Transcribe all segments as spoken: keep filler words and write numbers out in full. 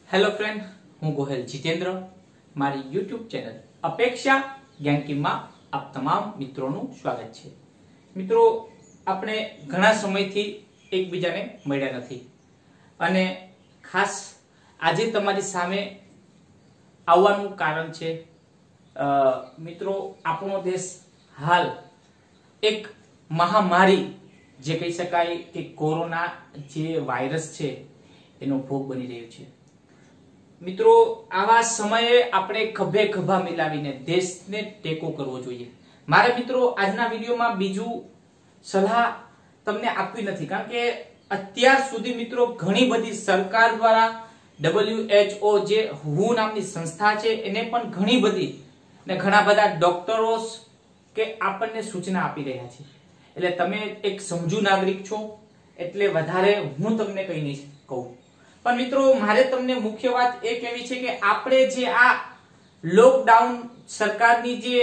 Hello friend, हूँ गोहेल जितेन्द्र। मारी YouTube channel अपेक्षा ज्ञानकी में आप तमाम मित्रों नु स्वागत है। मित्रों, आपणे घणा समयथी एकबीजाने मळ्या नथी अने खास आजे तमारी सामे आववानुं कारण छे मित्रों, आपणो देश हाल एक महामारी जे कही शकाय के कोरोना जे वायरस छे एनो भोग बनी रह्यो छे। मित्रों, आवा समये आपणे खभे खभा मिलावीने देशने टेको करवो जोईए। मारे मित्रों आजना विडियोमां बीजू सलाह तमने आपवी नथी, कारण के अत्यार सुधी मित्रों घणी बधी सरकार द्वारा डब्ल्यू एच ओ जे हू नामनी संस्था छे एने पण घणी बधी ने घणा बधा डॉक्टरो के आपणने सूचना आपी रह्या छे। એટલે તમે એક સમજુ નાગરિક છો એટલે વધારે હું તમને કઈ નહીં કહું, પણ મિત્રો મારે તમને મુખ્ય વાત એ કહેવી છે કે આપણે જે આ લોકડાઉન સરકારની જે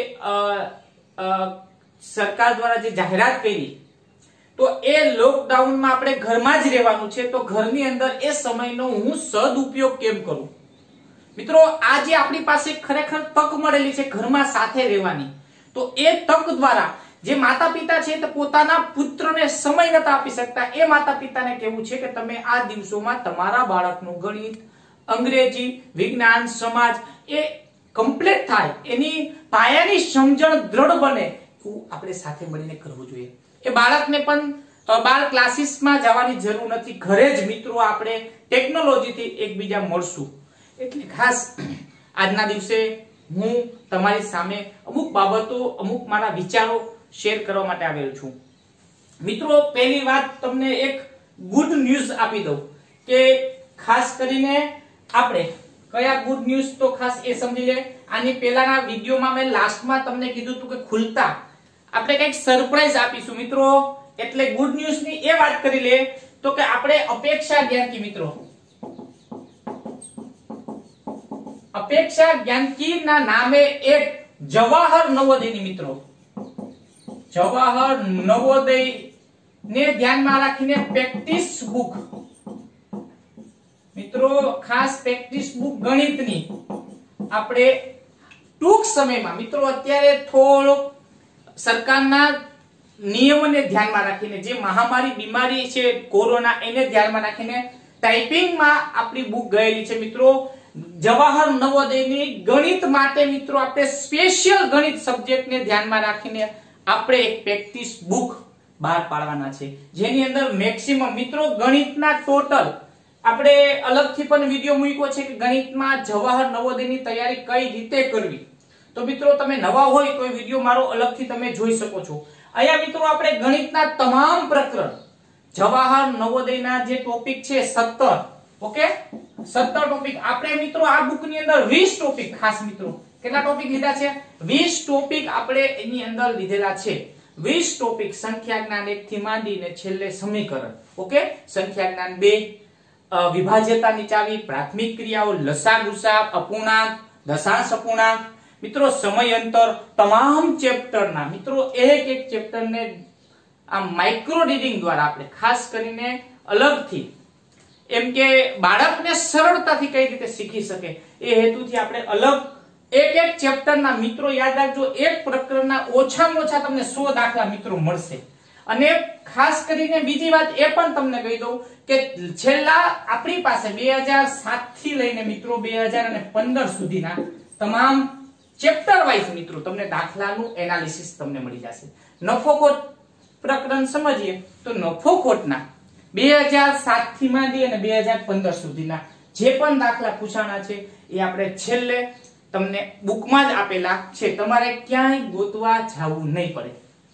સરકાર દ્વારા જે જાહેરાત કરી તો એ લોકડાઉનમાં આપણે ઘરમાં જ રહેવાનું છે, તો ઘરની અંદર એ સમયનો હું સદુપયોગ કેમ કરું। મિત્રો આ જે આપણી પાસે ખરેખર તક મળેલી છે ઘરમાં સાથે રહેવાની, તો એ તક દ્વારા જે માતા પિતા છે તે પોતાના પુત્રને સમય નથી આપી શકતા, એ માતા પિતાને કહેવું છે કે તમે આ દિવસોમાં તમારા બાળકનું ગણિત, અંગ્રેજી, વિજ્ઞાન, સમાજ એ કમ્પ્લીટ થાય, એની પાયાની સમજણ દ્રઢ બને, એવું આપણે સાથે મળીને કરવું જોઈએ। એ બાળકને પણ બાર ક્લાસીસમાં જવાની જરૂર નથી, ઘરે જ મિત્રો આપણે ટેકનોલોજીથી એકબીજા મળશું। એટલે ખાસ આજના દિવસે હું તમારી સામે અમુક બાબતો, અમુક મારા વિચારો शेर करवा माटे आवेल छूं। मित्रों, पहली बात तमने एक गुड न्यूज आपी दઉં કે ખાસ કરીને આપણે કયા ગુડ ન્યૂઝ તો ખાસ એ સમજી લે। આની પહેલાના વિડિયોમાં મેં લાસ્ટમાં તમને કીધું હતું કે ખુલતા આપણે કંઈક સરપ્રાઈઝ આપીશું મિત્રો, એટલે ગુડ ન્યૂઝ ની એ વાત કરી લે તો કે આપણે અપેક્ષા જ્ઞાનકી મિત્રો અપેક્ષા જ્ઞાનકી ના નામે એક જવાહર નવોદયની મિત્રો जवाहर नवोदय ने ध्यान में राखीने प्रेक्टिस बुक मित्रों खास प्रेक्टिस बुक गणितनी आपणे टूंक समयमां मित्रों अत्यारे थोड़ो सरकारना नियमोने ध्यान में राखीने जे महामारी बीमारी छे कोरोना एने ध्यान में राखीने टाइपिंग में आपणी बुक गयेली छे मित्रों। जवाहर नवोदयनी गणित माटे मित्रों आपणे स्पेशियल गणित सब्जेक्ट ने ध्यान में राखीने આપણે એક પ્રેક્ટિસ બુક બહાર પાડવાના છે, જેની અંદર મેક્સિમમ મિત્રો ગણિતના ટોટલ આપણે અલગથી પણ વિડિયો મૂક્યો છે કે ગણિતમાં જવાહર નવોદયની તૈયારી કઈ રીતે કરવી, તો મિત્રો તમે નવા હોય તો એ વિડિયો મારો અલગથી તમે જોઈ શકો છો। અહીંયા મિત્રો આપણે ગણિતના તમામ પ્રકરણ જવાહર નવોદયના જે ટોપિક છે સત્તર, ઓકે સત્તર ટોપિક આપણે મિત્રો આ બુકની અંદર વીસ ટોપિક ખાસ મિત્રો કેટલા ટોપિક લીધા છે વીસ ટોપિક આપણે એની અંદર લીધેલા છે। વીસ ટોપિક સંખ્યા જ્ઞાન એક થી માંડીને છેલ્લે સમીકરણ, ઓકે સંખ્યા જ્ઞાન બે, વિભાજ્યતાની ચાવી, પ્રાથમિક ક્રિયાઓ, લસા ગુસા, અપૂર્ણાંક, દશાંશ અપૂર્ણાંક મિત્રો સમયાંતર તમામ ચેપ્ટરના મિત્રો એક એક ચેપ્ટરને આ માઇક્રો રીડિંગ દ્વારા આપણે ખાસ કરીને અલગથી એમ કે બાળકને સરળતાથી કઈ રીતે શીખી શકે એ હેતુથી આપણે અલગ एक एक चैप्टर ना मित्रों याद रखो, एक प्रकरण ना ओछामां ओछा तमने सौ दाखला मित्रों मळशे। अने खास करीने बीजी वात ए पण तमने कही दઉં કે છેલ્લા આપણી પાસે બે હજાર સાત થી લઈને મિત્રો બે હજાર પંદર સુધીના તમામ ચેપ્ટર વાઇઝ મિત્રો તમને દાખલાનું એનાલિસિસ તમને મળી જશે। નફો ખોટ પ્રકરણ સમજીએ તો નફો ખોટના બે હજાર સાત થી માંડી અને બે હજાર પંદર સુધીના જે પણ દાખલા પૂછાણા છે એ આપણે છેલ્લે તમને બુકમાં જ આપેલા છે, તમારે ક્યાંય ગોતવા જવું નહીં પડે।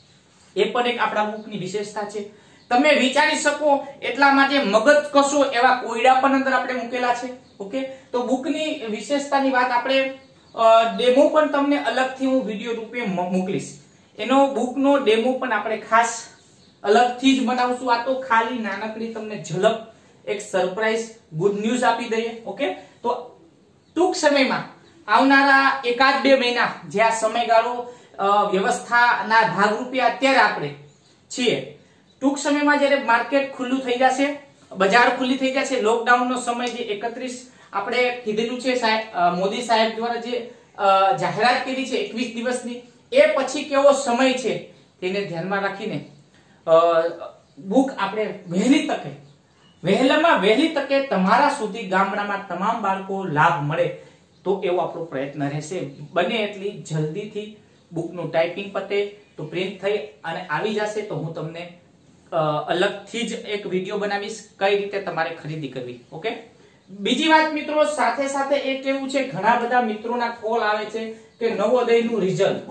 એ પણ એક આપણા બુકની વિશેષતા છે, તમે વિચારી શકો એટલા માટે મગજ કસો એવા કોયડા પણ અંદર આપણે મૂકેલા છે, ઓકે। તો બુકની વિશેષતાની વાત આપણે ડેમો પણ તમને અલગથી હું વિડિયો રૂપે મોકલીશ, એનો બુકનો ડેમો પણ આપણે ખાસ અલગથી જ બનાવશું। આ તો ખાલી નાનકડી તમને ઝલક એક સરપ્રાઈઝ ગુડ ન્યૂઝ આપી દઈએ, ઓકે। તો ટૂંક સમયમાં આવનારા એકાદ બે મહિના જે આ સમયગાળો વ્યવસ્થાના ભાગરૂપે અત્યારે આપણે છીએ, ટૂંક સમયમાં જ્યારે માર્કેટ ખુલ્લું થઈ જશે બજાર ખુલ્લી થઈ ગયા છે. લોકડાઉન નો સમય જે એકત્રીસ આપણે કીધેલું છે સાહેબ મોદી સાહેબ દ્વારા જે જાહેરાત કરી છે એકવીસ દિવસની, એ પછી કેવો સમય છે તેને ધ્યાનમાં રાખીને બુક આપણે વહેલી તકે વહેલામાં વહેલી તકે તમારા સુધી ગામડામાં તમામ બાળકો લાભ મળે તો એવો આપણો પ્રયત્ન રહેશે. બને એટલી જલ્દીથી બુકનું ટાઈપિંગ પતે તો પ્રિન્ટ થઈ અને આવી જશે તો હું તમને અલગથી જ એક વિડીયો બનાવીશ કઈ રીતે તમારે ખરીદી કરવી. ઓકે. બીજી વાત મિત્રો, સાથે સાથે એ કેવું છે, ઘણા બધા મિત્રોના કોલ આવે છે કે નવોદયનું રિઝલ્ટ.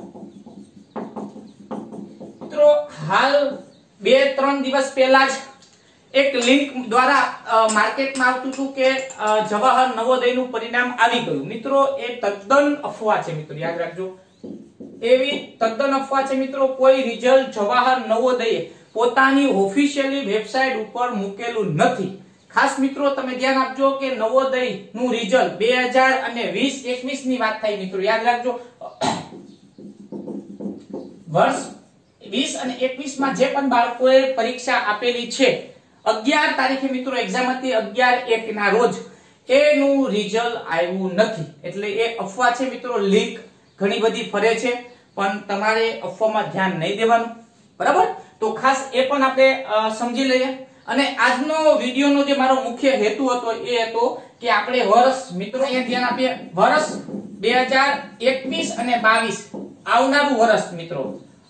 મિત્રો હાલ બે ત્રણ દિવસ પહેલા જ એક લિંક દ્વારા માર્કેટમાં આવતું હતું કે જવાહર નવોદયનું પરિણામ આવી ગયું. મિત્રો એ તદ્દન અફવા છે. મિત્રો યાદ રાખજો, એવી તદ્દન અફવા છે. મિત્રો કોઈ રિઝલ્ટ જવાહર નવોદયે પોતાની ઓફિશિયલી વેબસાઇટ ઉપર મૂકેલું નથી. ખાસ મિત્રો તમે ધ્યાન આપજો કે નવોદયનું રિઝલ્ટ બે હજાર વીસ એકવીસ ની વાત થાય. મિત્રો યાદ રાખજો, વર્ષ વીસ અને એકવીસ માં જે પણ બાળકોએ પરીક્ષા આપેલી છે, અગિયાર તારીખે મિત્રો એક્ઝામ હતી, અગિયાર એક ના રોજ એનું રિઝલ્ટ આવ્યું નથી. એટલે એ અફવા છે મિત્રો. લીક ઘણી બધી ફરે છે પણ તમારે અફવામાં ધ્યાન નહીં દેવાનું, બરાબર? તો ખાસ એ પણ આપણે સમજી લઈએ. અને આજનો વિડીયોનો જે મારો મુખ્ય હેતુ હતો એ હતો કે આપણે વર્ષ, મિત્રો અહીંયા ધ્યાન આપીએ, વર્ષ બે હજાર એકવીસ અને બાવીસ આવનારું વર્ષ, મિત્રો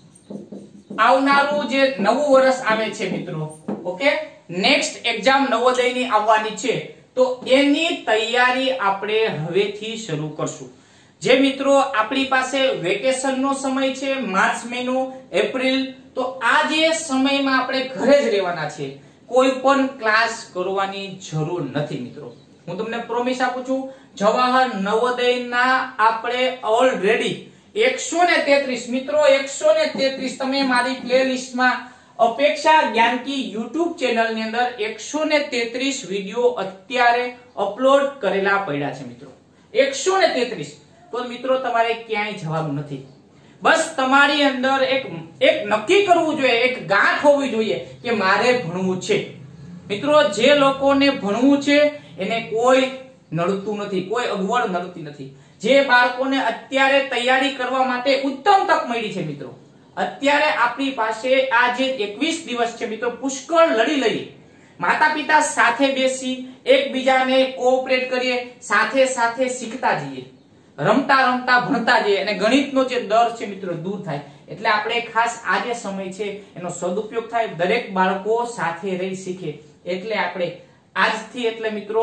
આવનારું જે નવું વર્ષ આવે છે મિત્રો, ઓકે, નેક્સ્ટ એક્ઝામ નવોદયની આવવાની છે તો એની તૈયારી આપણે હવેથી શરૂ કરશું. જે મિત્રો આપણી પાસે વેકેશનનો સમય છે, માર્ચ મહિનો, એપ્રિલ, તો આ જે સમયમાં આપણે ઘરે જ રહેવાના છે, કોઈ પણ ક્લાસ કરવાની જરૂર નથી. મિત્રો હું તમને પ્રોમિસ આપું છું, જવાહર નવોદયના આપણે ઓલરેડી એકસો ને તેત્રીસ મિત્રો એકસો ને તેત્રીસ તમે મારી પ્લેલિસ્ટમાં અપેક્ષા જ્ઞાનકી યુટ્યુબ ચેનલ ની અંદર એકસો ને તેત્રીસ વિડિયો અત્યારે અપલોડ કરેલા પડ્યા છે. મિત્રો એકસો ને તેત્રીસ. તો મિત્રો તમારે ક્યાંય જવાનું નથી. બસ તમારી અંદર એક એક નક્કી કરવું જોઈએ, એક ગાંઠ હોવી જોઈએ કે મારે ભણવું છે. મિત્રો જે લોકોને ભણવું છે એને કોઈ નડતું નથી, કોઈ અગવડ નડતી નથી. જે બાળકોને અત્યારે તૈયારી કરવા માટે ઉત્તમ તક મળી છે મિત્રો, અત્યારે આપણી પાસે આ જે એકવીસ દિવસ છે મિત્રો, પુષ્કળ લડી લઈએ, માતા પિતા સાથે બેસી એકબીજાને કોઓપરેટ કરીએ, સાથે સાથે શીખતા જઈએ, રમતા રમતા ભણતા જઈએ અને ગણિતનો જે ડર છે મિત્રો દૂર થાય. એટલે આપણે ખાસ આ જે સમય છે એનો સદુપયોગ થાય, દરેક બાળકો સાથે રહી શીખે. એટલે આપણે આજથી એટલે મિત્રો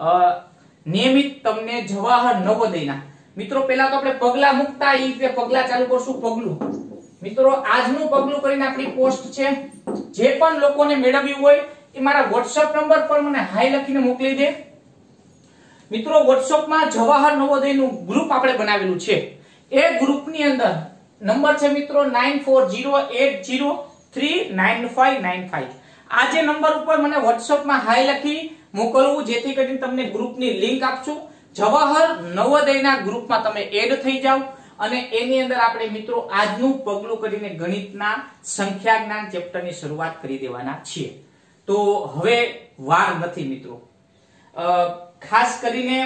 નિયમિત તમને જવાહર નવોદયના મિત્રો પહેલા તો આપણે પગલા મુકતા એ રીતે પગલા ચાલુ કરશું. પગલું મિત્રો આજનું પગલું કરીને આપણી પોસ્ટ છે, જે પણ લોકોને મેળવવી હોય એ મારા વોટ્સએપ નંબર પર મને હાઈ લખીને મોકલી દે. મિત્રો વોટ્સએપમાં જવાહર નવોદયનું ગ્રુપ આપણે બનાવેલું છે. એ ગ્રુપની અંદર નંબર છે મિત્રો nine four zero eight zero three nine five nine five. આ જે નંબર ઉપર મને વોટ્સએપમાં હાઈ લખી મોકલવું, જેથી કરીને તમને ગ્રુપની લિંક આપશું. જવાહર નવોદયના ગ્રુપમાં તમે એડ થઈ જાઓ અને એની અંદર આપણે મિત્રો આજનું પગલું કરીને ગણિતના સંખ્યા જ્ઞાન ચેપ્ટરની શરૂઆત કરી દેવાના છીએ. તો હવે વાર નથી મિત્રો. ખાસ કરીને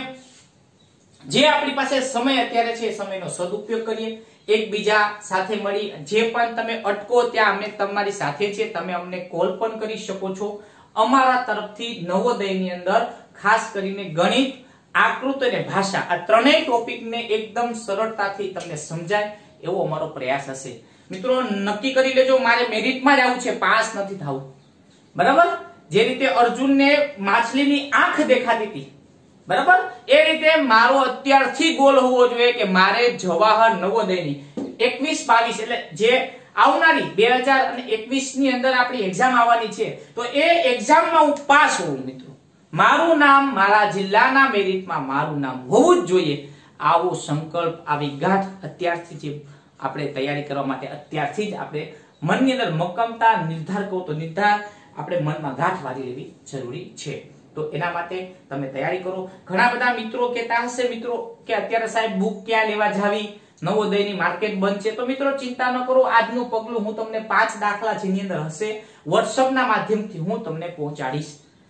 જે આપણી પાસે સમય અત્યારે છે એ સમયનો સદુપયોગ કરીએ, એકબીજા સાથે મળી. જે પણ તમે અટકો ત્યાં અમે તમારી સાથે છે, તમે અમને કોલ પણ કરી શકો છો. અમારા તરફથી નવોદયની અંદર ખાસ કરીને ગણિત, આકૃતિ અને ભાષા આ ત્રણેય ટોપિકને એકદમ સરળતાથી તમને સમજાય એવો અમારો પ્રયાસ હશે. મિત્રો નક્કી કરી લેજો, મારે મેરિટમાં જ આવું છે, પાસ નથી થવું, બરાબર? જે રીતે અર્જુનને માછલીની આંખ દેખાતી હતી, બરાબર, એ રીતે મારો અત્યારથી ગોલ હોવો જોઈએ કે મારે જવાહર નવોદયની એકવીસ બાવીસ એટલે જે આવનારી બે હજાર એકવીસ ની અંદર આપણી એક્ઝામ આવવાની છે, તો એ એક્ઝામમાં હું પાસ હોઉં. મિત્રો મારું નામ મારા જિલ્લાના મેરિટમાં મારું નામ હોવું જ જોઈએ. આવો સંકલ્પ, આવી ગાંઠ અત્યારથી જે આપણે તૈયારી કરવા માટે અત્યારથી જ આપણે મનની અંદર મક્કમતા નિર્ધાર કહો તો નિર્ધાર આપણે મનમાં ગાંઠ વાળી લેવી જરૂરી છે. તો એના માટે તમે તૈયારી કરો. ઘણા બધા મિત્રો કહેતા હશે મિત્રો કે અત્યારે સાહેબ બુક ક્યાં લેવા જાવી, નવોદયની માર્કેટ બંધ છે. તો મિત્રો ચિંતા ન કરો, આજનું પગલું હું તમને પાંચ દાખલા જેની અંદર હશે વોટ્સએપના માધ્યમથી હું તમને પહોંચાડીશ.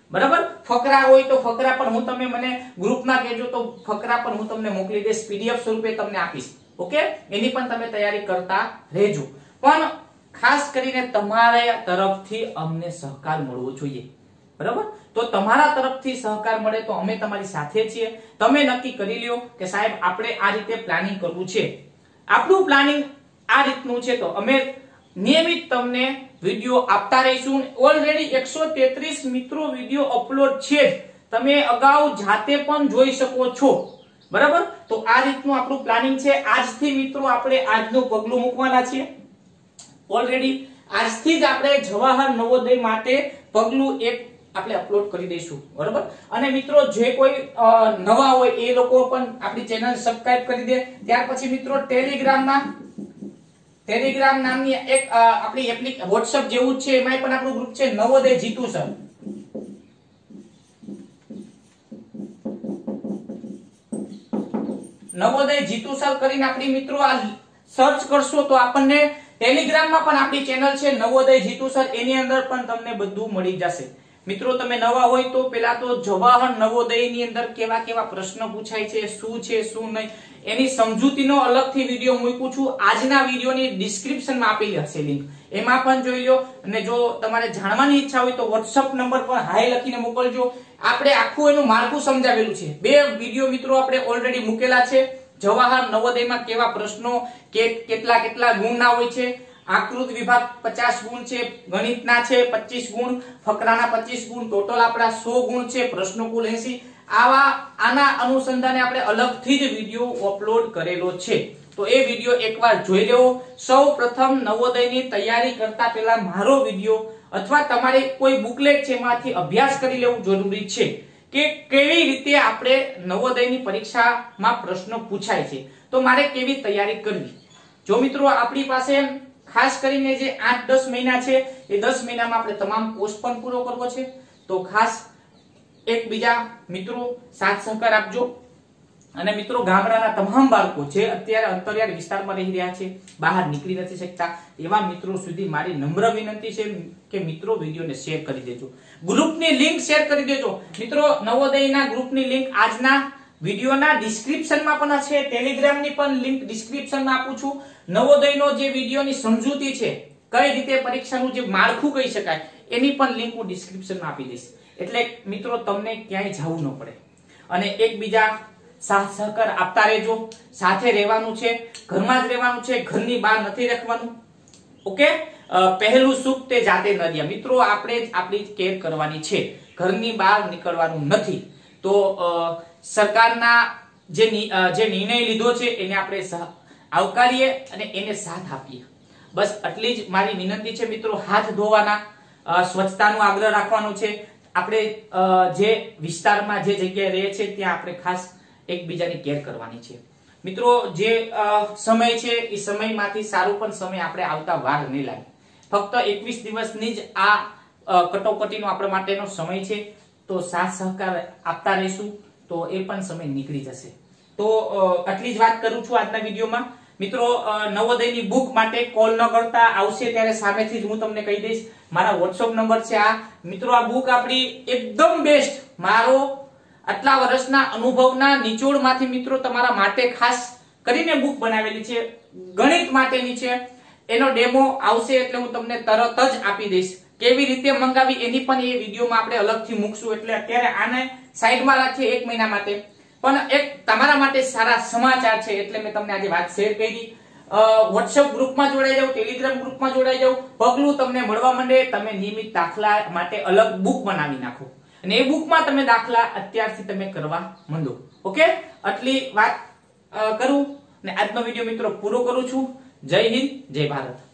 બરાબર. ફકરા હોય તો ફકરા પણ હું તમે મને ગ્રુપમાં કહેજો તો ફકરા પણ હું તમને મોકલી દઈશ, પીડીએફ સ્વરૂપે તમને આપીશ. ઓકે, એની પણ તમે તૈયારી કરતા રહેજો. પણ ખાસ કરીને તમારા તરફથી અમને સહકાર મળવો જોઈએ. બરાબર. તો તમારા તરફથી સહકાર મળે તો અમે તમારી સાથે છીએ. તમે નક્કી કરી લ્યો કે સાહેબ આપણે આ રીતે પ્લાનિંગ કરવું છે. આપણું પ્લાનિંગ આ રીતનું છે તો અમે નિયમિત તમને વિડિયો આપતા રહીશું. ઓલરેડી એકસો તેત્રીસ મિત્રો વિડિયો અપલોડ છે, તમે અગાઉ જાતે પણ જોઈ શકો છો. બરાબર. તો આ રીતનું આપણું પ્લાનિંગ છે. આજથી મિત્રો આપણે આજનું પગલું મૂકવાના છીએ. ઓલરેડી આજથી જ આપણે જવાહર નવોદય માટે પગલું એક આપણે અપલોડ કરી દઈશું. બરાબર. અને મિત્રો જે કોઈ નવા હોય એ લોકો પણ આપણી ચેનલ સબસ્ક્રાઇબ કરી દે. ત્યાર પછી મિત્રો ટેલિગ્રામમાં ટેલિગ્રામ નામની એક આપણી એપ્લિકેશન WhatsApp જેવું જ છે, એમાં પણ આપણું ગ્રુપ છે નવોદય જીતુ સર. નવોદય જીતુ સર કરીને આપણી મિત્રો આ સર્ચ કરશો તો આપણને ટેલિગ્રામમાં પણ આપણી ચેનલ છે નવોદય જીતુ સર, એની અંદર પણ તમને બધું મળી જશે. મિત્રો તમે નવા હોય તો પેલા તો જવાહર નવોદયની અંદર કેવા કેવા પ્રશ્ન પૂછાય છે, શું છે શું નહીં, એની સમજૂતીનો અલગથી વિડિયો મૂકું છું. આજના વિડિયોની ડિસ્ક્રિપ્શનમાં આપેલી હશે લિંક, એમાં પણ જોઈ લો. અને જો તમારે જાણવાની ઈચ્છા હોય તો WhatsApp નંબર પર હાય લખીને મોકલજો. આપણે આખું એનું માળખું સમજાવેલું છે. બે વિડિયો મિત્રો આપણે ઓલરેડી મૂકેલા છે. જવાહર નવોદયમાં કેવા પ્રશ્નો, કેટલા કેટલા ગુણના હોય છે, આકૃતિ વિભાગ પચાસ ગુણ છે, ગણિતના છે પચીસ ગુણ, ફકરાના પચીસ ગુણ, ટોટલ આપણા સો ગુણ છે, પ્રશ્નો કુલ એંસી. આવા આના અનુસંધાને આપણે અલગથી જ વિડિયો અપલોડ કરેલો છે. તો એ વિડિયો એકવાર જોઈ લેવો. સૌ પ્રથમ નવોદયની તૈયારી કરતા પહેલા મારો વિડિયો અથવા તમારે કોઈ બુકલેટ છે એમાંથી અભ્યાસ કરી લેવું જરૂરી છે કે કેવી રીતે આપણે નવોદયની પરીક્ષામાં પ્રશ્નો પૂછાય છે, તો મારે કેવી તૈયારી કરવી. જો મિત્રો આપણી પાસે ખાસ કરીને જે આઠ દસ મહિના છે એ દસ મહિનામાં આપણે તમામ કોર્સ પણ પૂરો કરવો છે. તો ખાસ એકબીજા મિત્રો સાથ સહકાર આપજો. અને મિત્રો ગામડાના તમામ બાળકો જે અત્યારે અંતરિયાળ વિસ્તારમાં રહી રહ્યા છે, બહાર નીકળી નથી શકતા, એવા મિત્રો સુધી મારી નમ્ર વિનંતી છે કે મિત્રો વિડીયોને શેર કરી દેજો, ગ્રુપની લિંક શેર કરી દેજો. મિત્રો નવોદયના ગ્રુપની લિંક આજના વિડીયોના ડિસ્ક્રિપ્શનમાં પણ છે, ટેલિગ્રામની પણ લિંક ડિસ્ક્રિપ્શનમાં આપું છું. નવોદયનો જે વિડીયોની સમજૂતી છે, કઈ રીતે પરીક્ષાનું જે માળખું કહી શકાય, એની પણ લિંક હું ડિસ્ક્રિપ્શનમાં આપી દઈશ. એટલે મિત્રો તમને ક્યાંય જવું ન પડે. અને એકબીજા સાથ સહકાર આપતા રહેજો. સાથે રહેવાનું છે, ઘરમાં જ રહેવાનું છે, ઘરની બહાર નથી રાખવાનું. ઓકે, પહેલું સુખ તે જાતે ન રહ્યા. મિત્રો આપણે જ આપણી કેર કરવાની છે, ઘરની બહાર નીકળવાનું નથી. તો સરકારના જે જે નિર્ણય લીધો છે એને આપણે આવકારીએ અને એને સાથ આપીએ. બસ આટલી જ મારી વિનંતી છે મિત્રો. હાથ ધોવાના, સ્વચ્છતાનો આગ્રહ રાખવાનો છે. આપણે જે વિસ્તારમાં જે જગ્યાએ રહીએ છીએ ત્યાં આપણે ખાસ એકબીજાની કેર કરવાની છે. મિત્રો જે સમય છે એ સમયમાંથી સારો પણ સમય આપણે આવતા વાર નહીં લાગે. ફક્ત એકવીસ દિવસની જ આ કટોકટીનો આપણા માટેનો સમય છે. તો સાથ સહકાર આપતા રહીશું તો એ પણ સમય નીકળી જશે. તો આટલી જ વાત કરું છું આજના વિડીયોમાં. મિત્રો નવોદયની બુક માટે કોલ ન કરતા, આવશે ત્યારે સામેથી જ હું તમને કહી દઈશ. મારા WhatsApp નંબર છે આ. મિત્રો આ બુક આપણી એકદમ બેસ્ટ, મારો આટલા વર્ષના અનુભવના નિચોડમાંથી મિત્રો તમારા માટે ખાસ કરીને બુક બનાવેલી છે, ગણિત માટેની છે. એનો ડેમો આવશે એટલે હું તમને તરત જ આપી દઈશ. કેવી રીતે મંગાવી એની પણ એ વિડીયોમાં આપણે અલગથી મૂકશું. એટલે અત્યારે આને સાઈડમાં રાખીએ એક મહિના માટે. પણ એક તમારા માટે સારા સમાચાર છે એટલે મેં તમને આજે વાત શેર કરી. WhatsApp ગ્રુપમાં જોડાઈ જાવ, ટેલિગ્રામ ગ્રુપમાં જોડાઈ જાવ, પગલું તમને મળવા માંડે. તમે નિયમિત દાખલા માટે અલગ બુક બનાવી નાખો અને એ બુકમાં તમે દાખલા અત્યારથી તમે કરવા માંડો. ઓકે, આટલી વાત કરું ને આજનો વિડીયો મિત્રો પૂરો કરું છું. જય હિન્દ, જય ભારત.